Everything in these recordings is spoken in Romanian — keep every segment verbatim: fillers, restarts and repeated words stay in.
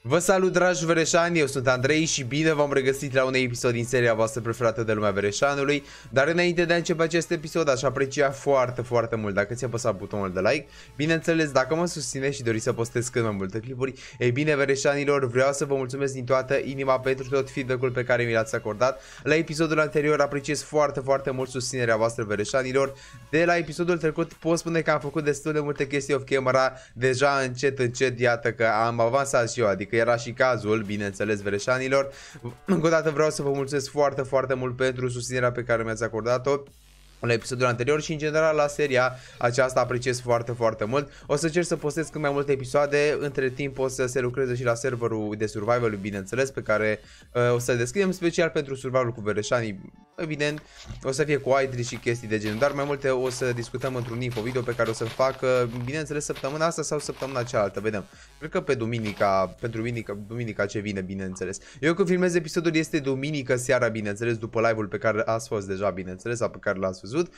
Vă salut, dragi vereșani, eu sunt Andrei și bine v-am regăsit la un episod din seria voastră preferată de lumea vereșanului. Dar înainte de a începe acest episod, aș aprecia foarte, foarte mult dacă ți-a apăsat butonul de like. Bineînțeles, dacă mă susțineți și doriți să postez cât mai multe clipuri, ei bine, vereșanilor, vreau să vă mulțumesc din toată inima pentru tot feedback-ul pe care mi l-ați acordat. La episodul anterior apreciez foarte, foarte mult susținerea voastră, vereșanilor. De la episodul trecut pot spune că am făcut destul de multe chestii off camera, deja încet, încet, iată că am avansat și eu, adică era și cazul, bineînțeles, vereșanilor. Încă o dată vreau să vă mulțumesc foarte, foarte mult pentru susținerea pe care mi-ați acordat-o la episodul anterior și în general la seria aceasta apreciez foarte, foarte mult. O să încerc să postez cât mai multe episoade, între timp o să se lucreze și la serverul de survival, bineînțeles, pe care uh, o să-l deschidem special pentru survival cu vereșanii. Evident, o să fie cu idri și chestii de genul, dar mai multe o să discutăm într-un info video pe care o să fac, bineînțeles, săptămâna asta sau săptămâna cealaltă, vedem. Cred că pe duminica, pentru duminica, duminica ce vine, bineînțeles. Eu când filmez episodul este duminică seara, bineînțeles, după live-ul pe care ați fost deja, bineînțeles, sau pe care l-ați văzut.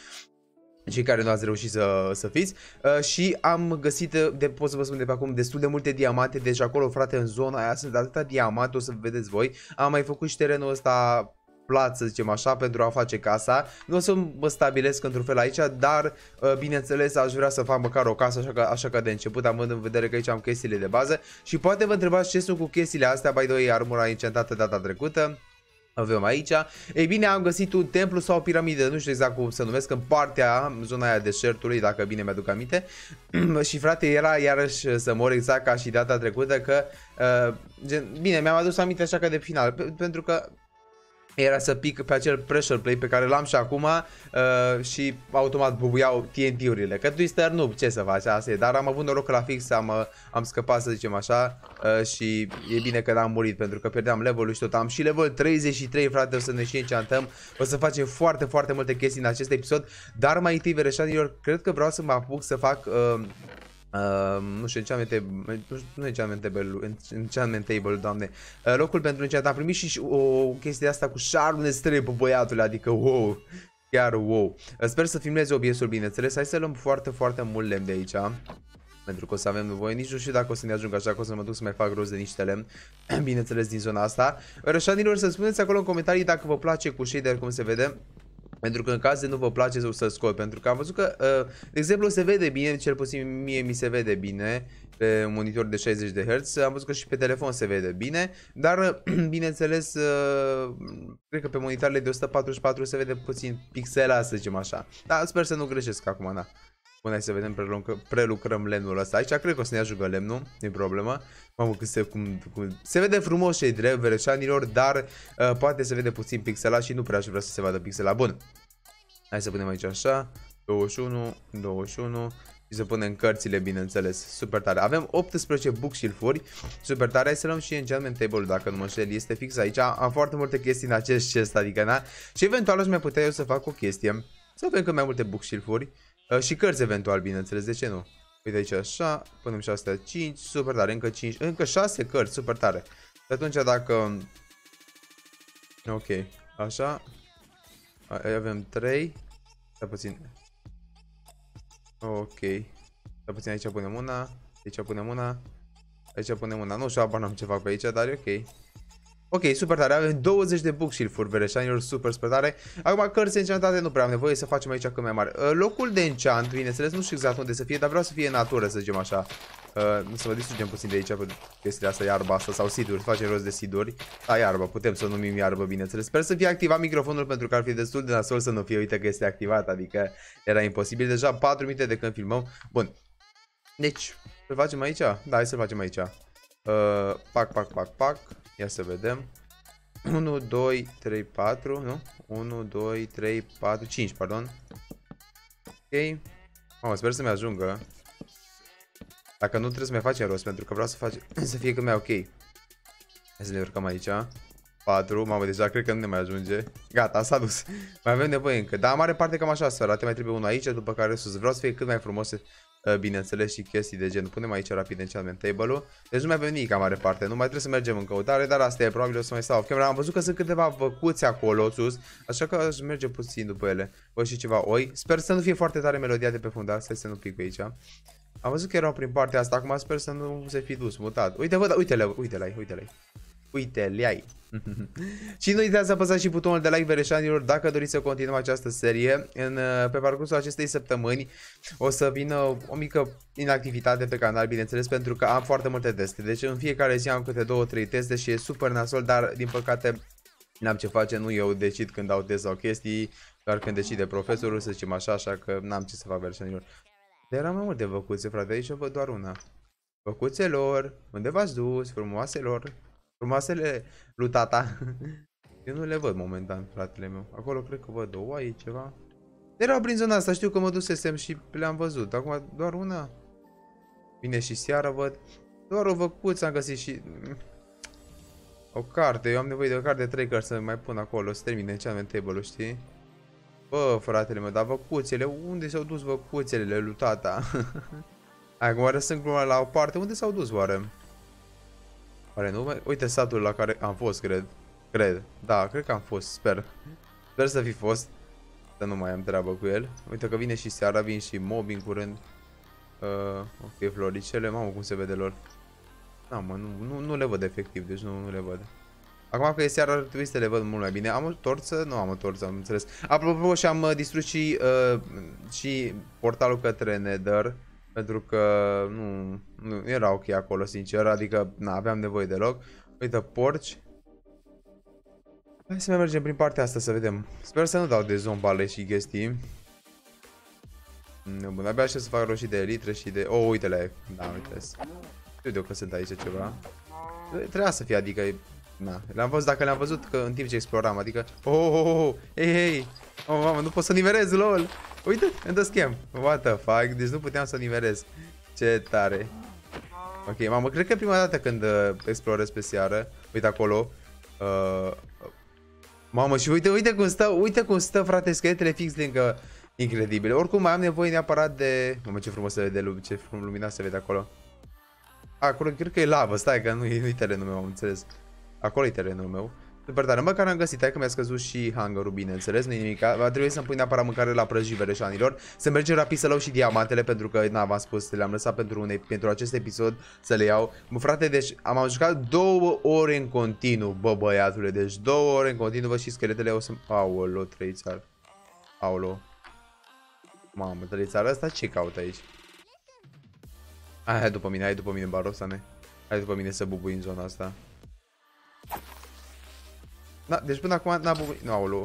Cei care nu ați reușit să, să fiți uh, și am găsit, de, pot să vă spun de pe acum, destul de multe diamante. Deci acolo, frate, în zona aia sunt atâta diamante, o să vedeți voi. Am mai făcut și terenul ăsta plat, să zicem așa, pentru a face casa. Nu o să mă stabilesc într-un fel aici, dar uh, bineînțeles aș vrea să fac măcar o casă, așa că, așa că de început, având în vedere că aici am chestiile de bază. Și poate vă întrebați ce sunt cu chestiile astea. By the way, armura incentată data trecută avem aici. Ei bine, am găsit un templu sau o piramidă, nu știu exact cum să numesc, în partea, în zona aia deșertului, dacă bine mi-aduc aminte. Și frate, era iarăși să mor exact ca și data trecută, că uh, gen, bine, mi-am adus aminte așa că de final, pentru că era să pic pe acel pressure plate pe care l-am și acum uh, și automat bubuiau T N T-urile. Că Twister nu, ce să faci, asta e. Dar am avut noroc că la fix am, uh, am scăpat, să zicem așa, uh, și e bine că n-am murit pentru că pierdeam level-ul și tot. Am și level treizeci și trei, frate, o să ne și enchantăm. O să facem foarte, foarte multe chestii în acest episod. Dar mai întâi, vereșanilor, cred că vreau să mă apuc să fac... Uh, Uh, nu știu, enchantment table, nu enchantment table, enchantment table, doamne, uh, locul pentru enchant. Am primit și o chestie asta cu Sharpness trei, băiatule, adică wow, chiar wow. Uh, sper să filmez O B S-ul, bineînțeles. Hai să luăm foarte, foarte mult lemn de aici, pentru că o să avem nevoie. Nici nu știu dacă o să ne ajungă, așa că o să mă duc să mai fac rost de niște lemn, bineînțeles, din zona asta. Rășanilor, să spuneți acolo în comentarii dacă vă place cu shader, cum se vede. Pentru că în caz de nu vă place o să scot, pentru că am văzut că, de exemplu, se vede bine, cel puțin mie mi se vede bine pe un monitor de șaizeci de herți, am văzut că și pe telefon se vede bine, dar, bineînțeles, cred că pe monitoarele de o sută patruzeci și patru se vede puțin pixela, să zicem așa. Dar sper să nu greșesc acum, na. Bun, hai să vedem, prelucrăm lemnul ăsta. Aici cred că o să ne ajungă lemnul, nu e problemă. Mamă, că se, cum, cum, se vede frumos și drept, vereșanilor, dar uh, poate se vede puțin pixelat și nu prea aș vrea să se vadă pixelat. Bun, hai să punem aici așa, douăzeci și unu, douăzeci și unu și să punem cărțile, bineînțeles, super tare. Avem optsprezece bookshelf-uri, super tare. Hai să luăm și enchantment table, dacă nu mă înșel, este fix aici. Am foarte multe chestii în acest chest, adică, na? Și eventual aș mai putea eu să fac o chestie, să avem cât mai multe bookshelf-uri. Și cărți eventual, bineînțeles, de ce nu? Uite aici așa, punem și astea cinci, super tare, încă cinci, încă șase cărți, super tare. Și atunci dacă... Ok, așa, avem trei, stai puțin. Ok, stai puțin, aici punem una, aici punem una, aici punem una, nu știu, abar n-am ce fac pe aici, dar e ok. Ok, super tare, avem douăzeci de bookshelf-uri, vereșanilor, super, super tare. Acum, cărți enchantate nu prea am nevoie, să facem aici cât mai mare. Uh, locul de enchant, bineînțeles, nu știu exact unde să fie, dar vreau să fie în natură, să zicem așa. Uh, să vă distrugem puțin de aici pe chestia asta, iarba asta sau siduri, facem rost de siduri. Da, iarbă, putem să o numim iarbă, bineînțeles. Sper să fie activat microfonul pentru că ar fi destul de nasol să nu fie, uite că este activat, adică era imposibil. Deja patru minute de când filmăm. Bun, deci, să facem aici? Da, hai să facem aici. Uh, pac, pac, pac, pac. Ia să vedem. unu, doi, trei, patru, nu? unu, doi, trei, patru, cinci, pardon. Ok. Mamă, sper să-mi ajungă. Dacă nu, trebuie să mai facem rost, pentru că vreau să fac să fie cât mai ok. Hai să ne urcăm aici. patru, mamă, deja cred că nu ne mai ajunge. Gata, s-a dus. Mai avem nevoie încă. Dar mare parte cam așa să arate. Mai trebuie unul aici, după care sus. Vreau să fie cât mai frumos, bineînțeles, și chestii de gen. Punem aici rapid enchantment table-ul. Deci nu mai avem nimic mare parte. Nu mai trebuie să mergem în căutare, dar asta e, probabil o să mai stau off camera. Am văzut că sunt câteva văcuți acolo sus, așa că aș merge puțin după ele. Văd și ceva oi. Sper să nu fie foarte tare melodia de pe fundal, să nu pic pe aici. Am văzut că erau prin partea asta, acum sper să nu se fi dus, mutat. Uite, văd, uite-le, uite-le, uite-le. Uite-le ai. Și nu uitați să apăsați și butonul de like, vereșanilor, dacă doriți să continuăm această serie. În, pe parcursul acestei săptămâni o să vină o mică inactivitate pe canal, bineînțeles, pentru că am foarte multe teste. Deci în fiecare zi am câte două trei teste și e super nasol, dar din păcate n-am ce face, nu eu decid când dau test sau chestii, doar când decide profesorul, să zicem așa, așa că n-am ce să fac, vereșanilor. Dar erau mai multe văcuțe, frate, aici văd doar una. Văcuțelor, unde v-ați dus, frumoaselor? Frumoasele lui tata. Eu nu le văd momentan, fratele meu. Acolo cred că văd două, aici ceva. Erau prin zona asta, știu că mă dusesem și le-am văzut. Acum doar una. Vine și seara, văd. Doar o văcuță am găsit și... O carte, eu am nevoie de o carte de trei cărți să mai pun acolo, să termine enchantment table-ul, știi? Bă, fratele meu, dar văcuțele, unde s-au dus văcuțele lui tata? Acum oare sunt gluma la o parte, unde s-au dus oare? Oare nu? Uite satul la care am fost, cred. Cred. Da, cred că am fost, sper. Sper să fi fost. Să nu mai am treabă cu el. Uite că vine și seara, vin și mobi în curând. Uh, ok, floricele, mamă cum se vede lor. Da, mă, nu, nu, nu le văd efectiv, deci nu, nu le văd. Acum că e seara, ar trebui să le văd mult mai bine. Am o torță? Nu am o torță, am înțeles. Apropo, și-am uh, distrus și, uh, și portalul către Nether. Pentru că nu, nu era ok acolo, sincer, adică nu aveam nevoie deloc. Uite, porci. Hai să mai mergem prin partea asta să vedem. Sper să nu dau de zombale și chestii. Bun, abia așa să fac roșii de elitre și de... Oh, uite-le, da, uite. Știu eu că sunt aici ceva. Trebuia să fie, adică... Na, le-am văzut, dacă le-am văzut că în timp ce exploram, adică... Oh, oh, oh, oh, hei, hei! Oh, mamă, nu pot să nivelez, lol! Uite, îmi dă schem. What the fuck? Deci nu puteam să nivelez. Ce tare. Ok, mamă, cred că e prima dată când uh, explorez pe seară. Uite acolo. Uh, mamă, și uite, uite cum stă, uite cum stă, frate, scheletele fix lângă. Incredibil. Oricum mai am nevoie neapărat de... Mamă, ce frumos se vede, ce frumos luminat se vede acolo. Acolo cred că e lavă, stai că nu e terenul meu, am înțeles. Acolo e terenul meu. Super tare, măcar am găsit, hai că mi-a scăzut și hunger-ul, bineînțeles, nu-i nimic. Va trebui să-mi pui neapărat mâncare la prăjit, vereșanilor. Să mergem rapid să luau și diamantele, pentru că, na, v-am spus, le-am lăsat pentru, un, pentru acest episod să le iau. Mă, frate, deci am jucat două ore în continuu, bă, băiatule, deci două ore în continuu, vă, și scheletele o să... Aolo, trăițar. Aolo. Mamă, trăițar, ăsta ce caută aici? Hai, hai după mine, hai după mine, Barosane. Hai după mine să bubui în zona asta. Da, deci până acum n-a bubuit. Nu, aolo.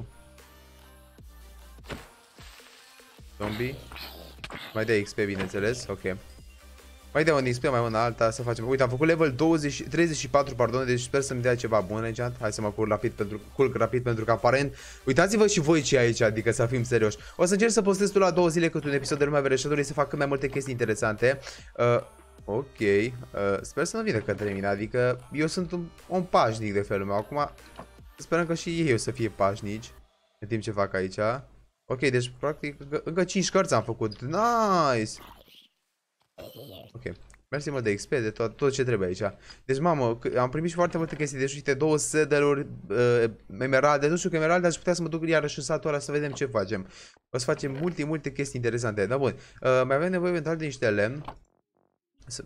Zombie. Mai dai X P, bineînțeles. Ok. Mai dai un X P, mai una alta să facem. Uite, am făcut level douăzeci, treizeci și patru, pardon, deci sper să-mi dea ceva bun, enchant. Hai să mă curc rapid pentru, curc rapid pentru că aparent. Uitați-vă și voi ce aici, adică să fim serioși. O să încerc să postez tu la două zile cât un episod de Lumea Vereșătorului, să fac cât mai multe chestii interesante. Uh, ok. Uh, sper să nu vină către mine, adică eu sunt un om pașnic de felul meu. Acum sperăm că și ei o să fie pașnici în timp ce fac aici. Ok, deci practic încă cinci cărți am făcut. Nice! Ok. Mersi mă de X P, de tot, tot ce trebuie aici. Deci, mamă, am primit și foarte multe chestii. Deci, uite, două saddle-uri, uh, emeralde. Nu știu că emeralde, aș putea să mă duc iarăși în satul ăla să vedem ce facem. O să facem multe, multe chestii interesante. Da, bun. Uh, mai avem nevoie eventual de niște lemn. Să...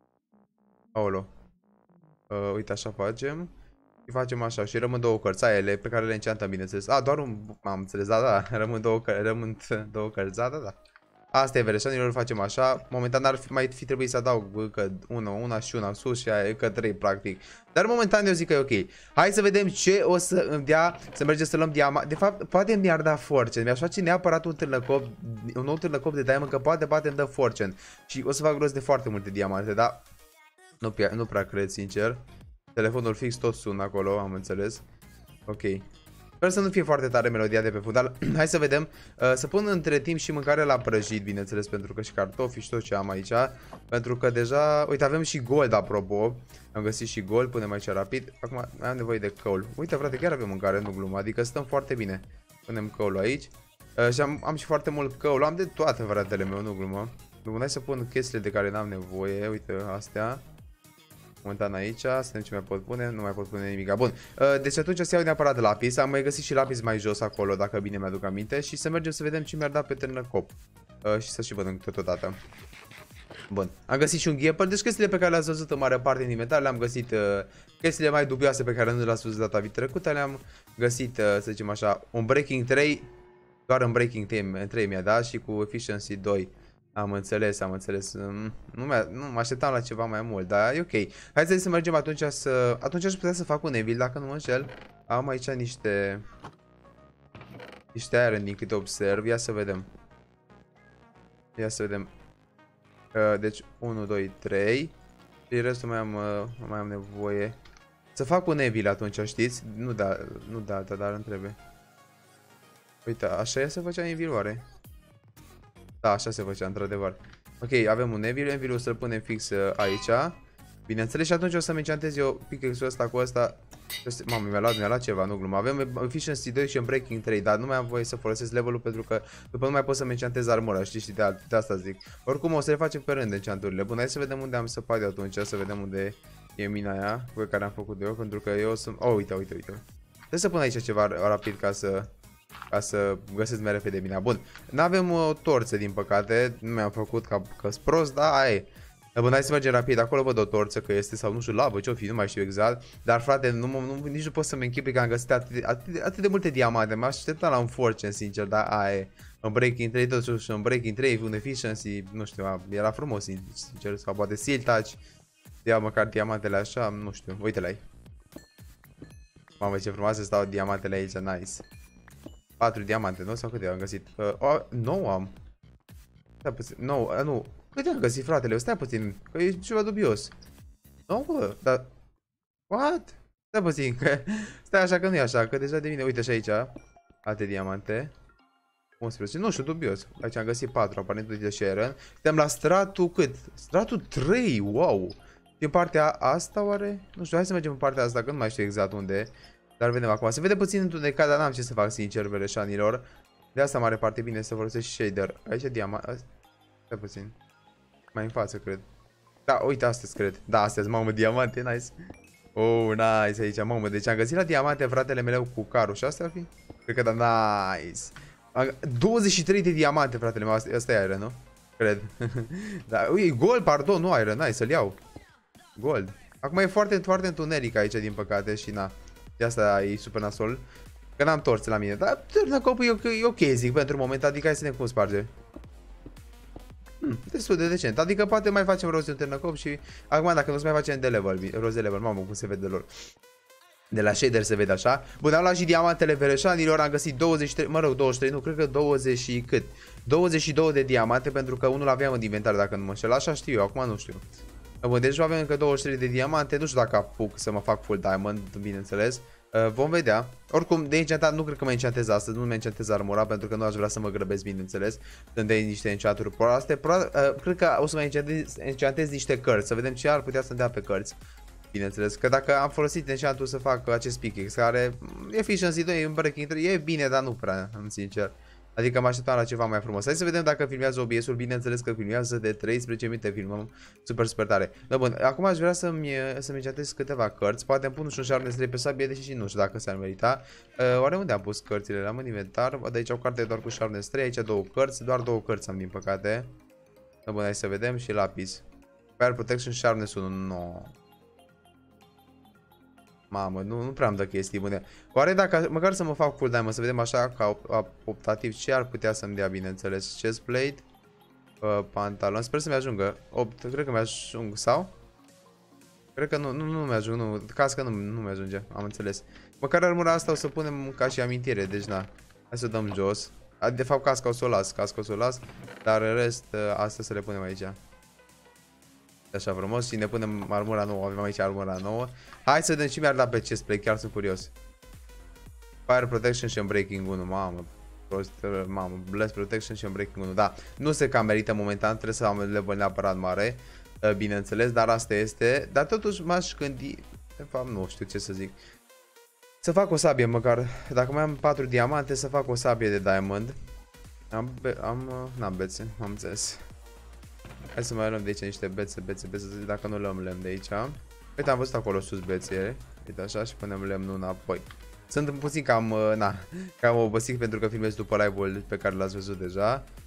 Aolo. Uh, uite, așa facem. Și facem așa. Și rămân două cărți, ele pe care le enchantăm, bineînțeles. A, doar un... Am înțeles, da, da. Rămân două, rămân două cărți, da, da, da. Asta e, vereșanilor, facem așa. Momentan ar fi, mai fi trebuit să adaug încă una, una și una sus și aia, încă trei, practic. Dar momentan eu zic că e ok. Hai să vedem ce o să îmi dea să mergem să luăm diamant. De fapt, poate mi-ar da fortune. Mi-aș face neapărat un târnăcop, un nou târnăcop de diamant, că poate, poate îmi dă fortune. Și o să fac rost de foarte multe diamante, dar nu prea, nu prea cred, sincer. Telefonul fix tot sună acolo, am înțeles. Ok. Sper să nu fie foarte tare melodia de pe fundal. Hai să vedem. Uh, să pun între timp și mâncare la prăjit, bineînțeles, pentru că și cartofi și tot ce am aici. Pentru că deja... Uite, avem și gold, apropo. Am găsit și gold, punem aici rapid. Acum am nevoie de coal. Uite, frate, chiar avem mâncare, nu glumă. Adică stăm foarte bine. Punem coal aici. Uh, și am, am și foarte mult coal. Am de toate, fratele meu, nu glumă. Bun, hai să pun chestiile de care n-am nevoie. Uite, astea. Momentan aici, să vedem ce mai pot pune, nu mai pot pune nimic. Bun, deci atunci să iau neapărat lapis. Am mai găsit și lapis mai jos acolo, dacă bine mi-aduc aminte. Și să mergem să vedem ce mi-ar da pe târnăcop. Și să și văd totodată. Bun, am găsit și un ghepăr, deci chestiile pe care le-ați văzut în mare parte din inventar le-am găsit, uh, chestiile mai dubioase pe care nu le-ați văzut data trecută le-am găsit, uh, să zicem așa, un Breaking trei, doar în Breaking trei mi-a dat și cu Efficiency doi. Am înțeles, am înțeles, nu, nu mă așteptam la ceva mai mult, dar e ok. Hai să mergem atunci să, atunci aș putea să fac un evil dacă nu mă înșel. Am aici niște, niște iron din câte observ, ia să vedem. Ia să vedem. Deci unu, doi, trei și restul mai am, mai am nevoie să fac un evil atunci, știți? Nu da, nu da alta, dar îmi trebuie. Uite, așa e să făcea evil oare? Da, așa se făcea, într-adevăr. Ok, avem un evil, evil-ul să-l punem fix aici. Bineînțeles, și atunci o să-mi enchantez eu pickaxe-ul ăsta cu ăsta. Mamă, mi-a luat, mi-a luat ceva, nu glumă. Avem Efficiency doi și în Breaking trei, dar nu mai am voie să folosesc levelul pentru că după nu mai pot să-mi enchantez armura, știi, și de, de asta zic. Oricum o să le facem pe rând enchanturile. Bun, hai să vedem unde am săpat eu atunci, să vedem unde e mina aia pe care am făcut eu, pentru că eu sunt... Oh, uite, uite, uite. Trebuie să pun aici ceva rapid ca să... Ca să găsesc mai repede mina. Bun, n-avem o torță din păcate, nu mi-am făcut ca că-s prost, da, aia e. Bun, hai să mergem rapid, acolo văd o torță că este sau nu știu, lavă, ce-o fi, nu mai știu exact. Dar frate, nu, nu, nici nu pot să-mi închipui că am găsit atât de, atât de, atât de multe diamante. M-aș aștepta la un fortune, sincer, dar aia e. În Breaking trei, totuși, în Breaking trei, un Efficiency, nu știu, era frumos, sincer, sau poate Seal Touch. Ia măcar diamantele așa, nu știu, uite la ei. Mamă, ce frumoase stau diamantele aici, nice. patru diamante, nu? Sau câte am găsit? Uh, oh, nouă am. Stai puțin, nouă, uh, nu. Câte am găsit, fratele? Stai puțin, că e ceva dubios. nouă? Dar... What? Stai puțin, că... Stai așa că nu e așa, că deja devine... Uite și aici, alte diamante. unsprezece, nu știu, dubios. Aici am găsit patru, aparent, uite și Aaron. Suntem la stratul cât? Stratul trei, wow! Din partea asta, oare? Nu știu, hai să mergem în partea asta, că nu mai știu exact unde. Dar vedem acum. Se vede puțin întunecat, dar n-am ce să fac, sincer, vereșanilor. De asta mare parte bine să folosesc shader. Aici diamant. Stai puțin. Mai în față, cred. Da, uite, astăzi, cred. Da, astăzi, mamă, diamante, nice. Oh, nice aici, mamă. Deci am găsit la diamante fratele meu cu carul și astea ar fi? Cred că da, nice. douăzeci și trei de diamante, fratele meu. Asta e iron, nu? Cred. Da, ui, gold, pardon, nu iron, nice, să-l iau. Gold. Acum e foarte, foarte întuneric aici, din păcate, și na. De asta e super nasol. Că n-am torțe la mine. Dar târnăcopul e, e ok, zic, pentru moment. Adică hai să ne cum sparge. Hmm, destul de decent. Adică poate mai facem rost de un târnăcop și... Acum dacă nu se mai facem de level, rost de level. Mamă, cum se vede lor. De la shader se vede așa. Bun, am luat și diamantele vereșanilor. Am găsit douăzeci și trei, mă rog, douăzeci și trei, nu, cred că douăzeci și cât? douăzeci și doi de diamante, pentru că unul aveam în inventar, dacă nu mă înșel. Așa știu eu, acum nu știu. Bun, deci avem încă douăzeci și trei de diamante. Nu știu dacă apuc să mă fac full diamond, bineînțeles. Uh, vom vedea. Oricum, de enchantat nu cred că mă enchantez astăzi. Nu mă enchantez armura pentru că nu aș vrea să mă grăbesc, bineînțeles. Când dai niște enchanturi proaste. Pro uh, cred că o să mă enchantez, enchantez niște cărți. Să vedem ce ar putea să-mi dea pe cărți. Bineînțeles, că dacă am folosit enchantul să fac acest pickaxe care Efficiency doi în Breaking trei e bine, dar nu prea, în sincer. Adică mă așteptam la ceva mai frumos. Hai să vedem dacă filmează O B S-ul. Bineînțeles că filmează de treisprezece minute. Filmăm super, super tare. Da, bun. Acum aș vrea să-mi să-mi enchantez câteva cărți. Poate îmi pun și un Sharpness trei pe sabie, deși și nu știu dacă s-ar merita. Uh, oare unde am pus cărțile? Le-am în inventar. De aici o carte doar cu Sharpness trei. Aici două cărți. Doar două cărți am, din păcate. Da, bun, hai să vedem. Și lapis. Fire Protection Sharpness unu. No. Mamă, nu, nu prea am dă chestii bune. Oare dacă, măcar să mă fac full diamond, să vedem așa ca optativ ce ar putea să-mi dea, bineînțeles. Chestplate, uh, pantalon, sper să-mi ajungă. opt, cred că mi-ajung, sau? Cred că nu, nu, nu mi-ajung, nu, cască nu, nu mi-ajunge, am înțeles. Măcar armura asta o să punem ca și amintire, deci na. Hai să dăm jos. De fapt casca o să o las, casca o să o las, dar în rest, uh, astea să le punem aici. Așa frumos și ne punem armura nouă, avem aici armura nouă. Hai să vedem ce mi-ar da pe chestplate, chiar sunt curios. Fire Protection și Unbreaking unu, mamă. Prost, mamă, Blast Protection și Unbreaking unu, da. Nu se cam merită momentan, trebuie să am level neapărat mare, bineînțeles, dar asta este. Dar totuși m-aș gândi, de fapt nu știu ce să zic. Să fac o sabie măcar, dacă mai am patru diamante, să fac o sabie de diamond. Am, am, n-am bețe, am înțeles. Hai să mai luăm de aici niște bețe, bețe, bețe, dacă nu luăm lemn de aici. Uite, am văzut acolo sus bețe, uite așa, și punem lemnul înapoi. Sunt puțin cam, na, cam obosit pentru că filmez după live-ul pe care l-ați văzut deja.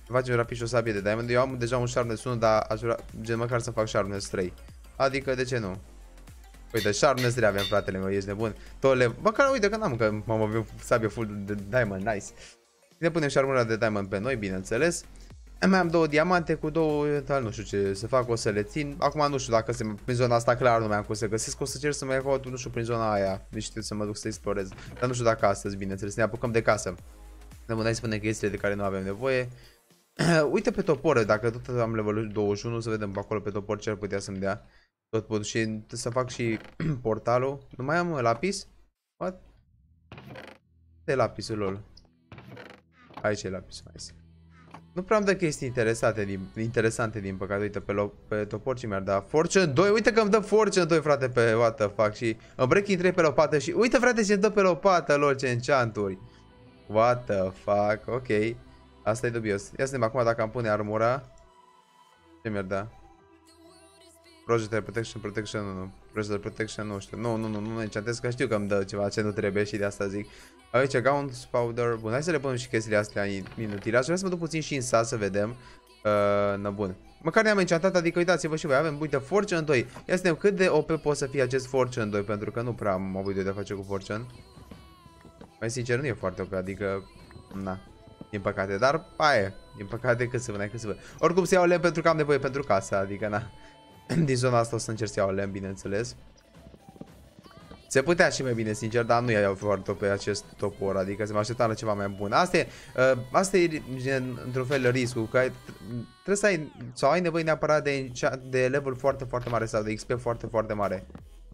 Facem rapid și o sabie de diamond. Eu am deja un sharpness unu, dar aș vrea gen măcar să fac sharpness trei. Adică de ce nu? Uite, sharpness trei avem, fratele meu, ești nebun. Tole, măcar uite că n-am, că m-am avut sabie full de diamond, nice. Ne punem șarmura de diamond pe noi, bineînțeles. Mai am două diamante cu două, dar nu știu ce să fac, o să le țin. Acum nu știu dacă se, prin zona asta clar nu mai-am cum să găsesc, o să cer să mai iau, nu știu, prin zona aia. Deci știu să mă duc să explorez. Dar nu știu dacă astăzi, bineînțeles, ne apucăm de casă. Ne putem spune chestiile de care nu avem nevoie. Uite pe topor, dacă tot am levelul douăzeci și unu, să vedem pe acolo pe topor ce ar putea să-mi dea. Tot pot și să fac și portalul. Nu mai am lapis? What? De lapisul lol. Aici e lapisul, nice. Nu prea am de chestii interesante din, interesante din păcate. Uite pe, loc, pe topor ce mi-ar da Fortune doi, uite că îmi dă Fortune doi, frate, pe what the fuck. Și în Breaking trei pe lopată și uite, frate, ce-mi dă pe lopată, lol, ce enchanturi. What the fuck, ok. Asta e dubios. Ia să vedem acum dacă am pune armura. Ce mi-ar da? Projectile Protection, Protection, nu, nu. Projectile Protection, nu știu. Nu, nu, nu, nu enchantez, că știu că îmi dă ceva ce nu trebuie și de asta zic. Aici, Gaunt, Powder, bun, hai să le punem și chestiile astea inutile. Aș vrea să mă duc puțin și în sat să vedem. Uh, na, bun. Măcar ne-am enchantat, adică uitați-vă și voi, avem, uite, Fortune doi. Ia să vedem cât de O P poate să fie acest Fortune doi, pentru că nu prea am avut de a face cu Fortune. Mai sincer, nu e foarte O P, adică, na, din păcate, dar aia, din păcate, cât să vă, cât să vă. Oricum să iau lemn pentru că am nevoie pentru casa, adică, na. Din zona asta o să încerc să iau lemn, bineînțeles. Se putea și mai bine, sincer, dar nu iau foarte pe acest topor, adică se mă așteptam la ceva mai bun. Asta e, uh, asta e într-un fel riscul, că ai, trebuie să ai, sau ai nevoie neapărat de, de level foarte, foarte mare sau de X P foarte, foarte mare.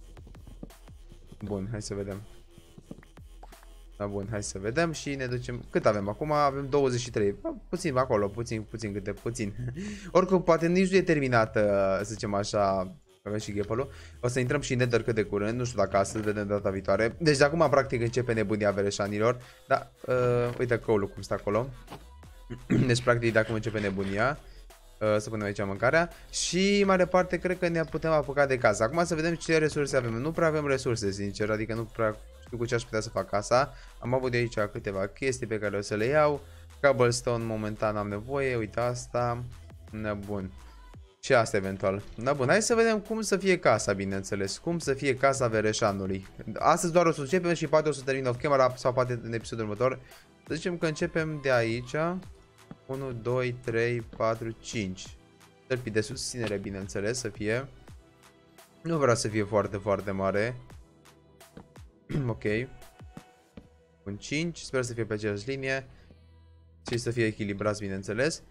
Bun, hai să vedem. Da, bun, hai să vedem și ne ducem. Cât avem acum? Avem douăzeci și trei. Puțin acolo, puțin, puțin câte, puțin. Oricum, poate nici nu e terminată, să zicem așa. Avem și Gapple-ul. O să intrăm și în Nether cât de curând. Nu știu dacă astăzi, vedem data viitoare. Deci de acum, practic, începe nebunia vereșanilor. Da, uh, uite căulul cum stă acolo. Deci, practic, de acum începe nebunia. Uh, să punem aici mâncarea. Și, mare parte, cred că ne putem apuca de casă. Acum să vedem ce resurse avem. Nu prea avem resurse, sincer. Adică nu prea știu cu ce aș putea să fac casa. Am avut de aici câteva chestii pe care o să le iau. Cobblestone, momentan am nevoie. Uite asta. Bun. Și asta eventual. Da, bun, hai să vedem cum să fie casa, bineînțeles. Cum să fie casa vereșanului. Astăzi doar o să începem și poate o să termin off camera sau poate în episodul următor. Să zicem că începem de aici. unu, doi, trei, patru, cinci. Tălpi de susținere, bineînțeles, să fie. Nu vreau să fie foarte, foarte mare. Ok. Un cinci, sper să fie pe aceeași linie. Și să fie echilibrați, bineînțeles.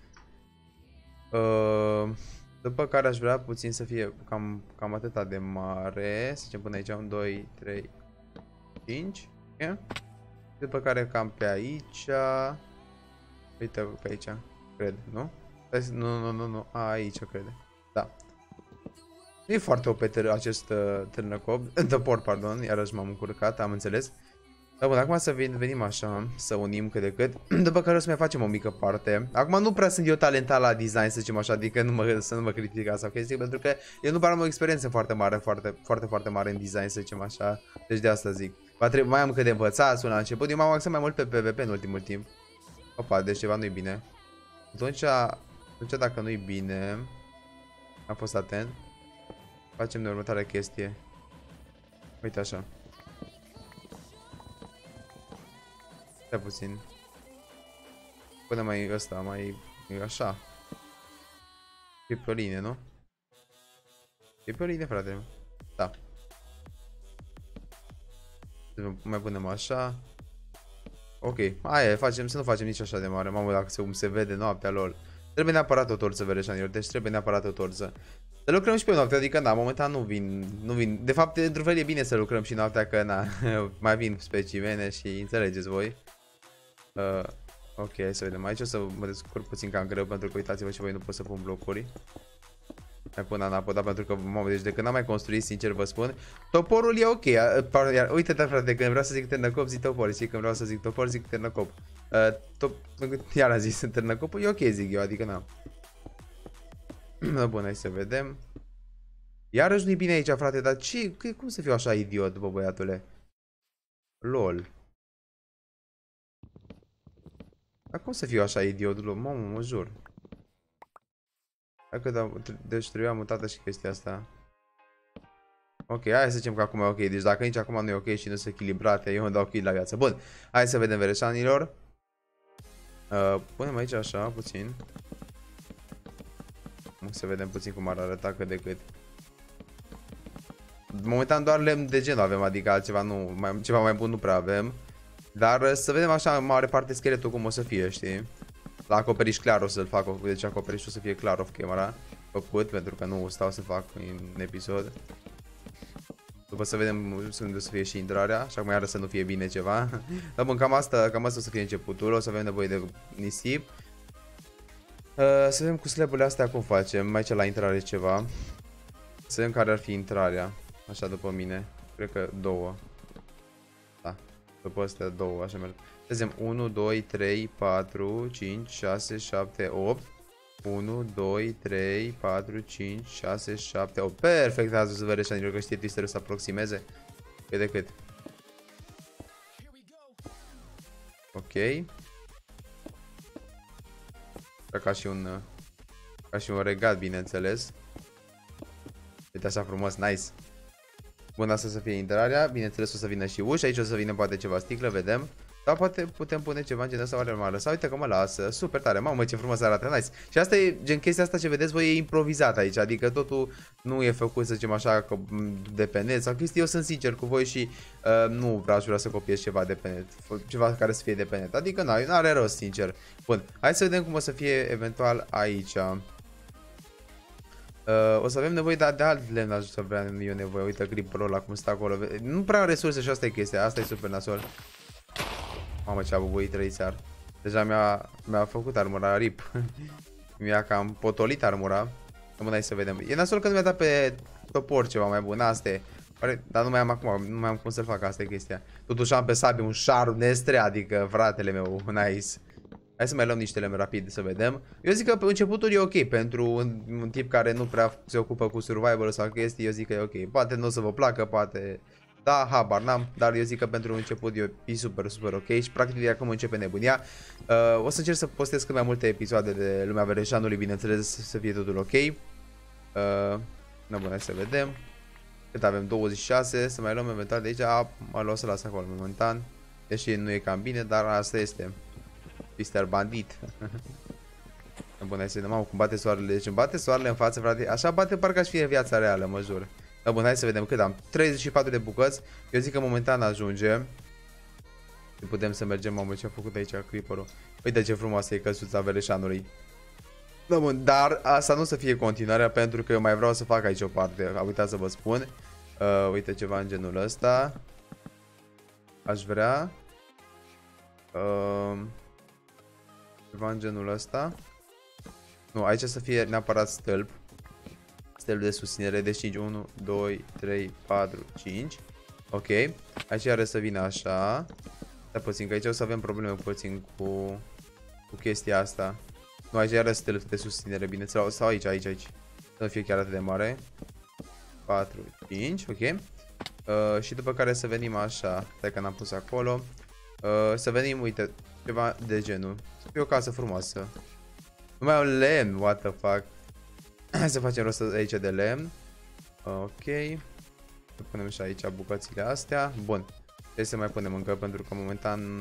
Uh... După care aș vrea puțin să fie cam, cam atâta de mare. Să zicem până aici, unu, doi, trei, cinci. Okay. După care cam pe aici. Uite pe aici, cred, nu? Nu, nu, nu, nu, a, aici cred. Da. Nu e foarte O P acest uh, târnăcop, tăpor, pardon, iarăși m-am încurcat, am înțeles. Da, bun, acum să venim așa, să unim cât de cât, după care o să mai facem o mică parte. Acum nu prea sunt eu talentat la design, să zicem așa, adică nu mă, să nu mă critica sau chestii, pentru că eu nu prea am o experiență foarte mare, foarte, foarte, foarte mare în design, să zicem așa, deci de asta zic. Va trebui, mai am cât de învățat, la început, eu m-am axat mai mult pe PvP în ultimul timp. Opa, deci ceva nu-i bine. Atunci, atunci dacă nu-i bine, am fost atent, facem de următoarea chestie. Uite așa. Stai puțin. Până mai ăsta, mai așa. E pe o linie, nu? E pe o linie, frate. Da. Mai punem așa. Ok, aia facem, să nu facem nici așa de mare. Mamă, dacă se, se vede noaptea, lol. Trebuie neapărat o torță, vereșanilor, deci trebuie neapărat o torță. Să lucrăm și pe noapte, adică na, momentan nu vin, nu vin. De fapt, într-un fel e bine să lucrăm și noaptea, că na, mai vin specimene și înțelegeți voi. Uh, ok, hai să vedem. Aici o să mă descurc puțin cam greu, pentru că uitați-vă și voi nu pot să pun blocuri. Mai pun anapă, da, pentru că, mamă, deci de când am mai construit, sincer vă spun, toporul e ok. Iar, uite-te, frate, când vreau să zic târnăcop, zic topor, și când vreau să zic topor, zic târnăcop. Uh, top, iar a zis târnăcopul, e ok, zic eu, adică na. Bun, hai să vedem. Iarăși nu-i bine aici, frate, dar ce, cum să fiu așa idiot, bă, băiatule? Lol. Dar cum să fiu așa idiotul? Mamă, mă jur. Dacă da, deci trebuia mutată și chestia asta. Ok, hai să zicem că acum e ok. Deci dacă nici acum nu e ok și nu sunt echilibrate, eu îmi dau kill la viață. Bun, hai să vedem vereșanilor. Uh, punem aici așa, puțin. Să vedem puțin cum ar arăta cât de cât. Momentan doar lemn de genul avem, adică altceva nu, mai, ceva mai bun nu prea avem. Dar să vedem așa în mare parte scheletul cum o să fie, știi? La acoperiș clar o să-l fac, deci acoperișul o să fie clar off camera făcut, pentru că nu stau să fac în episod. După să vedem unde o să fie și intrarea, și acum iară să nu fie bine ceva. Dar bun, cam asta, cam asta o să fie începutul, o să avem nevoie de nisip. Uh, să vedem cu slab-urile astea cum facem, aici la intrare ceva. Să vedem care ar fi intrarea, așa după mine, cred că două. Da, după astea două, așa merg. Să zicem unu, doi, trei, patru, cinci, șase, șapte, opt. unu, doi, trei, patru, cinci, șase, șapte, opt. Perfect, ați văzut vereșanilor că știe twisterul să aproximeze. Cât de cât. Ok. Ca și un ca și un regat, bineînțeles. Uite așa frumos, nice. Bun, asta să fie intrarea, bineînțeles o să vină și ușa, aici o să vină poate ceva sticlă, vedem. Dar poate putem pune ceva în genul ăsta, oare m-a lăsat, uite că mă lasă, super tare, mamă ce frumos arată, nice. Și asta e, gen chestia asta ce vedeți voi e improvizat aici, adică totul nu e făcut să zicem așa că de pe net sau chestii, eu sunt sincer cu voi și uh, nu vreau vrea să copiez ceva de pe net, ceva care să fie de pe net, adică nu are rost, sincer. Bun, hai să vedem cum o să fie eventual aici. Uh, o să avem nevoie de, de alt lemn, aș să avea eu nevoie, uite creeper-ul ăla cum stă acolo, nu prea am resurse și asta e chestia, asta e super nasol. Mamă ce a bubuit răițar. Deja mi-a mi-a făcut armura rip. Mi-a cam potolit armura. Bun, hai să vedem. E nasol că nu mi-a dat pe topor ceva mai bun, asta e. Pare, dar nu mai am acum, nu mai am cum să-l fac, asta e chestia. Totuși am pe sabie un șarp nestre, adică fratele meu, nice. Hai să mai luăm niște lemn rapid să vedem. Eu zic că pe începutul e ok pentru un, un tip care nu prea se ocupă cu survival sau chestii, eu zic că e ok. Poate nu o să vă placă, poate... Da, habar n-am, dar eu zic că pentru început e super, super ok și practic de acum începe nebunia. Uh, o să încerc să postez cât mai multe episoade de Lumea Vereșanului, bineînțeles, să fie totul ok. Uh, na bun, hai să vedem. Cât avem? douăzeci și șase, să mai luăm eventual de aici, a, mă luăm să las acolo momentan. Deși nu e cam bine, dar asta este. mister Bandit. Bun, hai să vedem, mamă, cum bate soarele, deci îmi bate soarele în față, frate, așa bate parcă aș fi în viața reală, mă jur. Da, bun, hai să vedem cât am. treizeci și patru de bucăți. Eu zic că momentan ajunge. Putem să mergem, mamă, ce a făcut aici creeper-ul. Uite ce frumoasă e căsuța vereșanului. Da, bun, dar asta nu să fie continuarea pentru că eu mai vreau să fac aici o parte. Am uitat să vă spun. Uh, uite ceva în genul ăsta. Aș vrea. Uh, ceva în genul ăsta. Nu, aici să fie neapărat stâlp. Stâlp de susținere, deci cinci, unu, doi, trei, patru, cinci. Ok, aici are să vină așa. Dar puțin, că aici o să avem probleme puțin cu, cu chestia asta. Nu, aici are stâlp de susținere, bineînțeles, sau aici, aici, aici. Să nu fie chiar atât de mare. patru, cinci, ok. Uh, și după care să venim așa, stai că n-am pus acolo. Uh, să venim, uite, ceva de genul. Să fie o casă frumoasă. Nu mai au lemn, what the fuck. Hai să facem rost aici de lemn. Ok. Să punem și aici bucățile astea. Bun. Trebuie să mai punem încă pentru că momentan...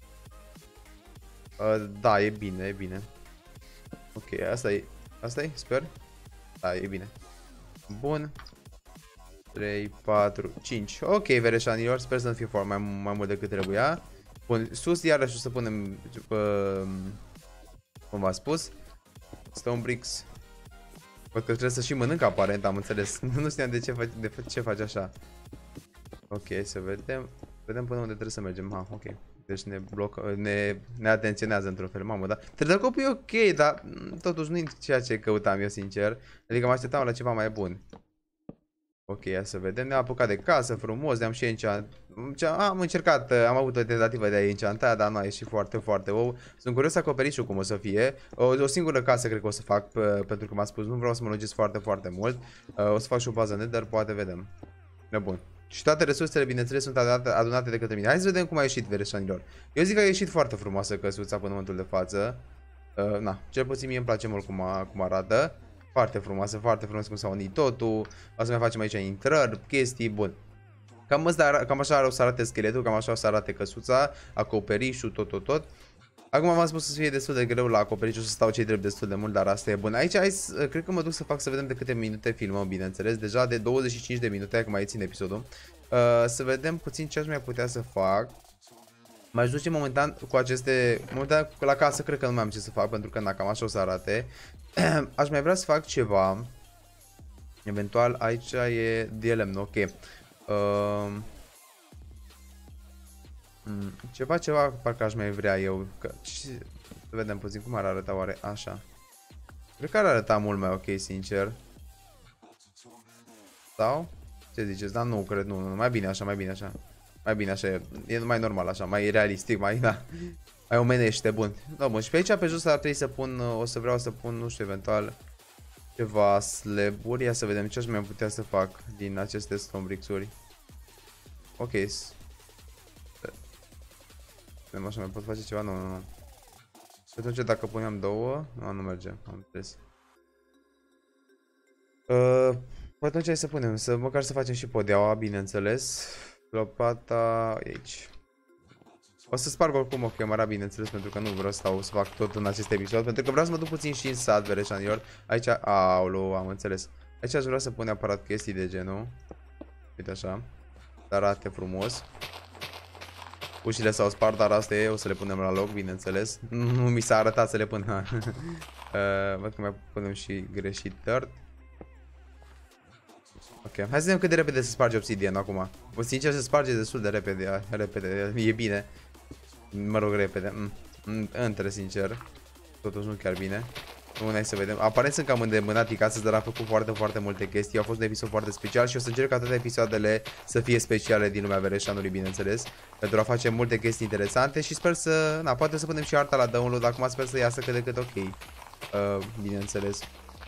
Uh, da, e bine, e bine. Ok, asta e. Asta e, sper. Da, e bine. Bun. trei, patru, cinci. Ok, vereșanilor, sper să nu fie foarte mai, mai mult decât trebuia. Bun, sus iarăși o să punem... Uh, cum v-am spus. Stone bricks. Văd că trebuie să și mănânc aparent, am înțeles. Nu știam de ce, faci, de ce faci așa. Ok, să vedem. Vedem până unde trebuie să mergem. Ha, ok. Deci ne blocă, ne, ne atenționează într-un fel. Mamă, da. Trădăcopul e ok, dar totuși nu e ceea ce căutam eu, sincer. Adică mă așteptam la ceva mai bun. Ok, ia să vedem. Ne-am apucat de casă, frumos, ne-am și enchant... Am încercat, am avut o tentativă de a enchanta, dar nu a ieșit foarte, foarte wow. Sunt curios acoperișul cum o să fie. O, o singură casă cred că o să fac, pentru că m-am spus, nu vreau să mă lungesc foarte, foarte mult. O să fac și o bază nether, poate vedem. E bun. Și toate resursele, bineînțeles, sunt adunate, adunate de către mine. Hai să vedem cum a ieșit, vereșanilor. Eu zic că a ieșit foarte frumoasă căsuța până în momentul de față. Uh, na, cel puțin mie îmi place mult cum, a, cum arată. Foarte frumoasă, foarte frumos cum s-a unit totul. O să mai facem aici intrări, chestii, bun. Cam, ăsta, cam așa o să arate scheletul, cam așa o să arate căsuța, acoperișul, tot, tot, tot. Acum v-am spus să fie destul de greu la acoperiș, o să stau cei drept destul de mult, dar asta e bun. Aici, hai, cred că mă duc să fac să vedem de câte minute filmăm, bineînțeles. Deja de douăzeci și cinci de minute, acum mai țin episodul. Uh, să vedem puțin ce aș mai putea să fac. Mai duce momentan cu aceste... Momentan la casă cred că nu mai am ce să fac, pentru că na, cam așa o să arate. Aș mai vrea să fac ceva. Eventual aici e D L M, ok. Uh, ceva, ceva parcă aș mai vrea eu. Că, să vedem puțin cum ar arăta oare așa. Cred că ar arăta mult mai ok, sincer. Sau? Ce ziceți? Dar nu, cred, nu, nu, mai bine așa, mai bine așa. Mai bine așa, e, e mai normal așa, mai realistic, mai, da, mai omenește, bun. Da, bun, și pe aici pe jos ar trebui să pun, o să vreau să pun, nu știu, eventual ceva slab-uri. Ia să vedem ce aș mai putea să fac din aceste stone bricks-uri. Ok. Vedem așa, mai pot face ceva? Nu, nu, nu. Atunci dacă puneam două, nu, nu merge, am înțeles. Uh, păi atunci hai să punem, să măcar să facem și podeaua, bineînțeles. Lopata aici. O să sparg oricum o camera, bineînțeles, pentru că nu vreau să stau să fac tot în acest episod, pentru că vreau să mă duc puțin și în sat, vereșanilor. Aici, aulu, am înțeles. Aici aș vrea să pun neapărat chestii de genul. Uite așa. Să arate frumos. Ușile s-au spart, dar asta e, o să le punem la loc, bineînțeles. Nu mi s-a arătat să le pun. uh, văd că mai punem și greșit dirt. Ok, hai să vedem cât de repede se sparge obsidian acum. Sincer, se sparge destul de repede, repede, e bine. Mă rog, repede. Mm, între, sincer. Totuși nu chiar bine. Bun, hai să vedem. Aparent sunt cam îndemânat astăzi, dar am făcut foarte, foarte multe chestii. A fost un episod foarte special și o să încerc ca toate episoadele să fie speciale din lumea Vereșanului, bineînțeles. Pentru a face multe chestii interesante și sper să... Na, poate să punem și arta la download, acum sper să iasă cât de cât ok. Uh, bineînțeles.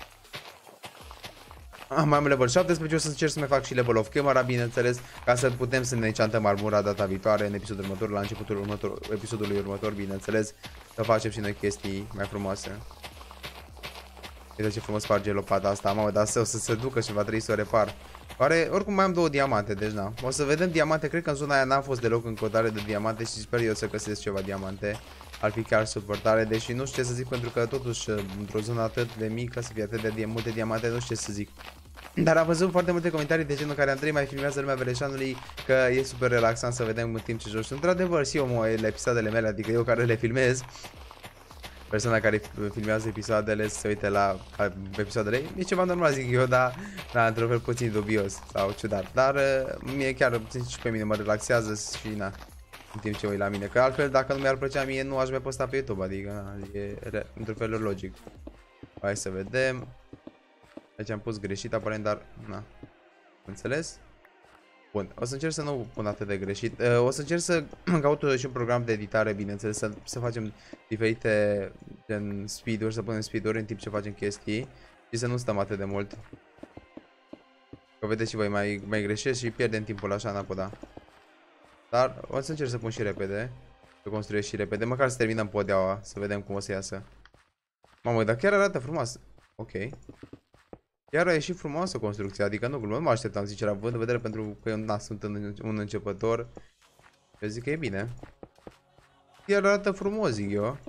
Ah, mai am level șaptesprezece, o să încerc să mai fac și level of camera, bineînțeles, ca să putem să ne enchantăm armura data viitoare, în episodul următor, la începutul următor, episodului următor, bineînțeles, să facem și noi chestii mai frumoase. Uite ce frumos sparge lopata asta, mamă, dar să, o să se ducă și va trebui să o repar. Oare, oricum mai am două diamante, deci na. O să vedem diamante, cred că în zona aia n-a fost deloc încotare de diamante și sper eu să găsesc ceva diamante. Ar fi chiar super tare, deși nu știu ce să zic, pentru că totuși într-o zonă atât de mică să fie atât de multe diamante, nu știu ce să zic. Dar am văzut foarte multe comentarii de genul care Andrei mai filmează lumea Vereșanului, că e super relaxant să vedem în timp ce joci. Într-adevăr, și eu mă, la episoadele mele, adică eu care le filmez, persoana care filmează episoadele să se uite la episoadele, e ceva normal, zic eu, dar da, într-un fel puțin dubios sau ciudat. Dar mie chiar, și pe mine mă relaxează și na, în timp ce uit la mine. Că altfel, dacă nu mi-ar plăcea mie, nu aș mai posta pe YouTube, adică na, e într-un fel logic. Hai să vedem. Aici am pus greșit aparent, dar na, înțeles? Bun, o să încerc să nu pun atât de greșit. Uh, o să încerc să caut și un program de editare, bineînțeles, să, să facem diferite gen speed-uri, să punem speed-uri în timp ce facem chestii și să nu stăm atât de mult. Că vedeți și voi, mai, mai greșesc și pierdem timpul așa, n-a da. Dar o să încerc să pun și repede, să construiesc și repede, măcar să terminăm podeaua, să vedem cum o să iasă. Mamă, dar chiar arată frumos. Ok. Chiar a ieșit frumoasă construcția, adică nu, nu mă așteptam, sincer, având în vedere, pentru că eu na, sunt un începător. Eu zic că e bine. Chiar arată frumos, zic eu.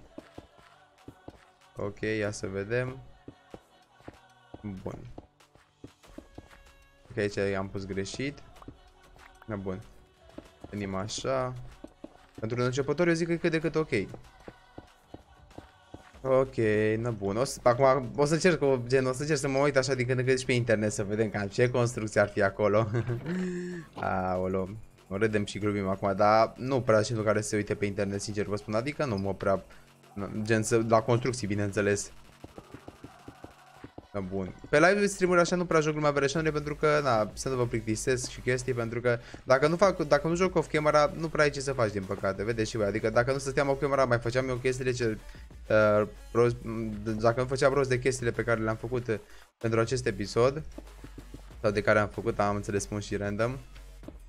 Ok, ia să vedem. Bun. Ok, aici am pus greșit. Na, bun. Venim așa. Pentru un începător eu zic că e cât de cât ok. Ok, na bun. O să, acum o să încerc, o, gen, o să încerc să mă uit așa din când în când și pe internet să vedem cam ce construcție ar fi acolo. Aolo. O râdem și glumim acum, dar nu prea sunt care se uite pe internet, sincer vă spun, adică nu mă prea, gen, să, la construcții, bineînțeles. Na bun. Pe live stream-uri așa nu prea joc lumea Vereșanului pentru că, na, să nu vă plictisesc și chestii, pentru că dacă nu fac, dacă nu joc off camera, nu prea ai ce să faci, din păcate, vedeți și voi, adică dacă nu stăteam off camera, mai făceam eu chestiile ce, uh, rost, dacă nu făceam rost de chestiile pe care le-am făcut pentru acest episod, sau de care am făcut, am înțeles, spun și random,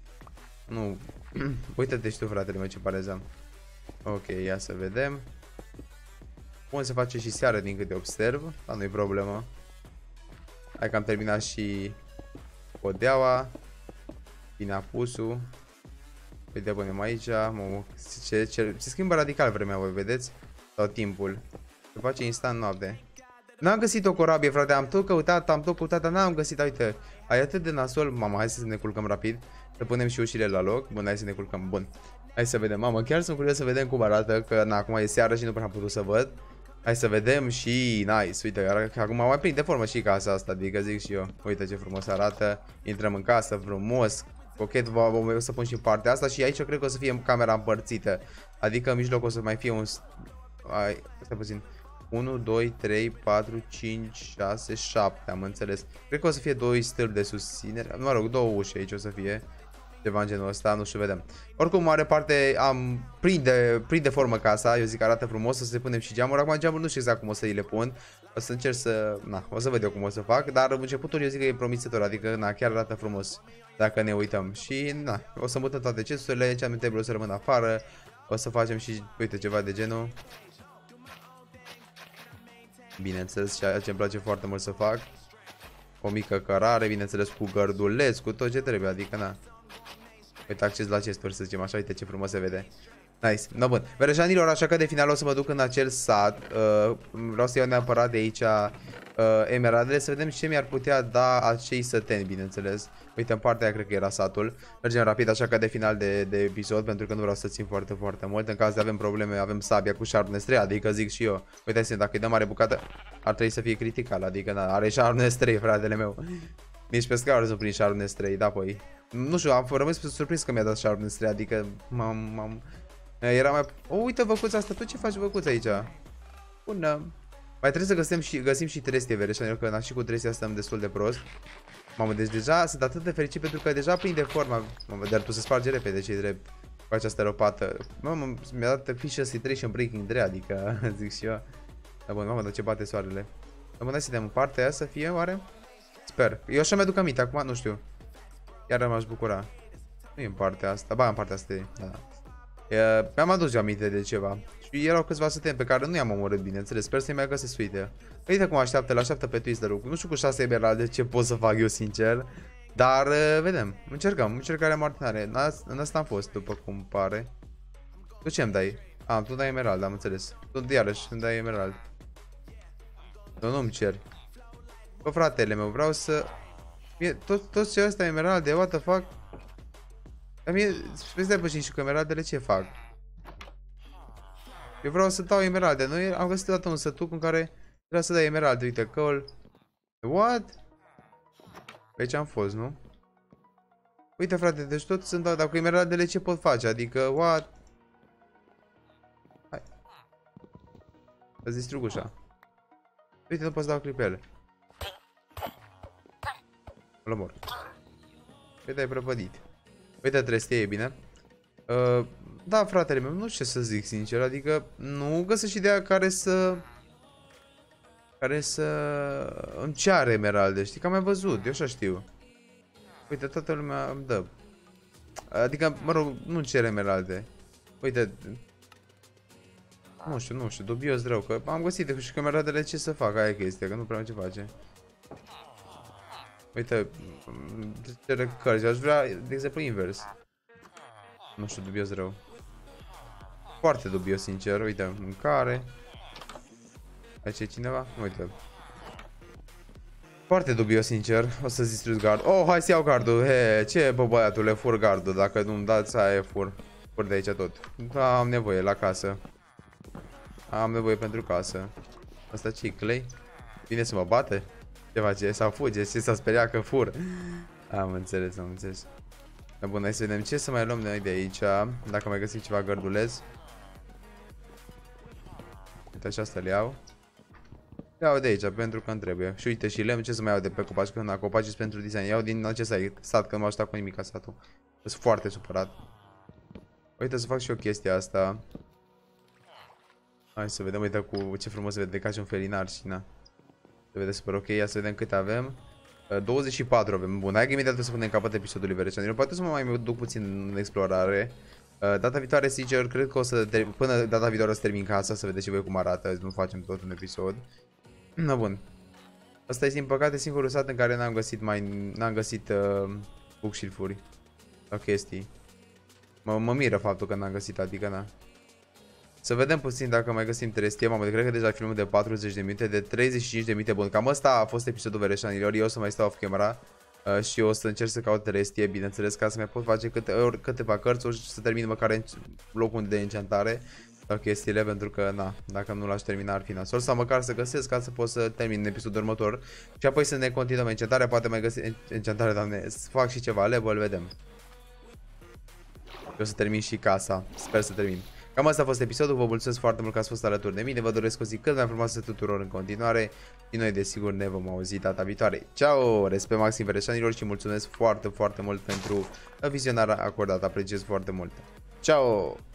Nu. Uită-te și tu, fratele meu, ce parez am. Ok, ia să vedem. Bun, se face și seară din câte observ, dar nu-i problemă. Hai că am terminat și podeaua. Bine apusul. Uite, punem aici. Mă, se, se, se schimbă radical vremea, voi vedeți? Sau timpul. Se face instant noapte. N-am găsit o corabie, frate, am tot căutat, am tot căutat, dar n-am găsit, uite. Ai atât de nasol, mama, hai să ne culcăm rapid. Să punem și ușile la loc. Bun, hai să ne culcăm, bun. Hai să vedem, mamă, chiar sunt curios să vedem cum arată, că na, acum e seară și nu prea am putut să văd. Hai să vedem și nice, uite, acum mai prinde formă și casa asta, adică zic și eu. Uite ce frumos arată, intrăm în casă frumos, cochet, o să pun și partea asta și aici cred că o să fie camera împărțită. Adică în mijloc o să mai fie un... Ai, stai puțin. unu, doi, trei, patru, cinci, șase, șapte, am înțeles. Cred că o să fie doi stâlpi de susținere, mă rog, două uși aici o să fie. Ceva în genul ăsta, nu știu, vedem. Oricum, mare parte am prinde, prinde formă casa, eu zic că arată frumos, o să se punem și geamuri. Acum geamuri nu știu exact cum o să îi le pun. O să încerc să, na, o să văd eu cum o să fac, dar începutul eu zic că e promițător, adică na, chiar arată frumos dacă ne uităm. Și na, o să mutăm toate cesturile, ce am trebuie să rămână afară. O să facem și, uite, ceva de genul. Bineînțeles, ceea ce îmi place foarte mult să fac. O mică cărare, bineînțeles, cu gărduleț, cu tot ce trebuie, adică na. Uite, acces la chesturi, să zicem așa, uite ce frumos se vede. Nice, no bun. Verejanilor, așa că de final o să mă duc în acel sat. uh, Vreau să iau neapărat de aici uh, emeraldele, să vedem ce mi-ar putea da acei săteni, bineînțeles. Uite, în partea aia cred că era satul. Mergem rapid, așa că de final de, de episod, pentru că nu vreau să țin foarte, foarte mult. În caz de avem probleme, avem sabia cu Sharpness trei, adică zic și eu. Uite, dacă îi dăm mare bucată, ar trebui să fie critical, adică na, are Sharpness trei, fratele meu. Nici pe scaun să prind Sharpness trei, da, păi. Nu știu, am rămas surprins că mi-a dat Sharpness trei, adică m-am... Era mai... O, uite văcuța asta, tu ce faci văcuța aici? Bună. Mai trebuie să găsim și, găsim și trestie, vereșanilor, că na, și cu trestia stăm destul de prost. Mamă, deci deja sunt atât de fericit pentru că deja prinde forma. Mamă, dar tu se sparge repede, ce-i drept cu această lopată. Mamă, mi-a dat Fishes Iteration Breaking Dre, adică zic și eu. Da, bun, mamă, dar ce bate soarele. Da, bun, hai să dăm în partea aia să fie, oare? Sper. Eu așa mi-aduc aminte, acum nu știu. Iar m-aș bucura. Nu e în partea asta, ba, în partea asta e, da. Mi-am adus aminte de ceva. Și erau câțiva săteni pe care nu i-am omorât, bineînțeles. Sper să-i mai găsesc, uite. Uite cum așteaptă, l așteaptă pe Twister-ul. Nu știu cu șase emeralde ce pot să fac eu, sincer. Dar, uh, vedem. Încercăm. Încercarea martinare. În asta am fost, după cum pare. Tu ce îmi dai? Ah, tu dai emerald, am înțeles. Tu iarăși îmi dai emerald. Nu, nu-mi ceri. Bă, fratele meu, vreau să... Mie, tot, toți cei ăsta emeralde, what the fuck? Dar mie, spui să puțin și cu emeraldele ce fac? Eu vreau să dau emeralde. Noi am găsit odată un sătuc în care vreau să dai emeralde. Uite, căul. What? Pe aici am fost, nu? Uite, frate, deci tot sunt dau. Dar cu emeraldele ce pot face? Adică, what? Hai. Să-ți distrug ușa. Uite, nu poți dau clipele. Îl omor. Uite, ai prăpădit. Uite, trestie, e bine. Uh, da, fratele meu, nu știu ce să zic, sincer. Adică, nu găsesc ideea care să... Care să... îmi ceară emeralde, știi? Că am mai văzut, eu așa știu. Uite, toată lumea îmi dă. Adică, mă rog, nu cer emeralde. Uite... Nu știu, nu știu, dubios rău, că am găsit și că emeraldele ce să fac, aia e chestia, că nu prea am ce face. Uite, cere cărți, aș vrea, de exemplu, invers. Nu știu, dubios rău. Foarte dubios, sincer, uite, mâncare. Aici e cineva? Uite. Foarte dubios, sincer, o să-ți distrugi gard. Oh, hai să iau gardul, he, ce bă băiatule, fur gardul, dacă nu-mi dați, aia fur. Fur de aici tot. Da, am nevoie, la casă. Am nevoie pentru casă. Asta ce-i clay? Vine să mă bate? Ce face? Sau fuge? Ce s-a speriat că fur? Am înțeles, am înțeles. Da, bun, hai să vedem ce să mai luăm noi de aici. Dacă mai găsim ceva gărduleț. Uite, așa să le iau. Iau de aici, pentru că îmi trebuie. Și uite, și lemn, ce să mai iau de pe copaci? Că na, copaci sunt pentru design. Iau din acest sat, că nu m-a ajutat cu nimic satul. Sunt foarte supărat. Uite, să fac și o chestie asta. Hai să vedem, uite cu ce frumos se vede ca și un felinar și na. Se vede super ok, ia să vedem cât avem. douăzeci și patru avem. Bun, hai că imediat să punem capăt episodului Vereșanilor. Poate să mă mai duc puțin în explorare. Uh, data viitoare, sincer, cred că o să ter- până data viitoare o să termin casa, să vedeți și voi cum arată, nu facem tot un episod. Na, bun. Asta e, din păcate, singurul sat în care n-am găsit mai n-am găsit uh, bookshelf-uri sau chestii. Mă, mă miră faptul că n-am găsit, adică na. Să vedem puțin dacă mai găsim trestie. Mamă, cred că deja filmul de patruzeci de minute, de treizeci și cinci de minute. Bun, cam asta a fost episodul Vereșanilor. Eu o să mai stau off camera uh, și o să încerc să caut trestie, bineînțeles, ca să mai pot face câte, ori câteva cărți, ori să termin măcar locul de enchantare sau chestiile, pentru că, na, dacă nu l-aș termina ar fi nasol, sau măcar să găsesc ca să pot să termin în episodul următor și apoi să ne continuăm enchantarea, poate mai găsi enchantare, doamne, să fac și ceva level, vedem. Eu o să termin și casa, sper să termin. Cam asta a fost episodul, vă mulțumesc foarte mult că ați fost alături de mine, vă doresc o zi cât mai frumoasă tuturor în continuare și noi desigur ne vom auzi data viitoare. Ciao, respect maxim Vereșanilor și mulțumesc foarte, foarte mult pentru vizionarea acordată, apreciez foarte mult. Ciao!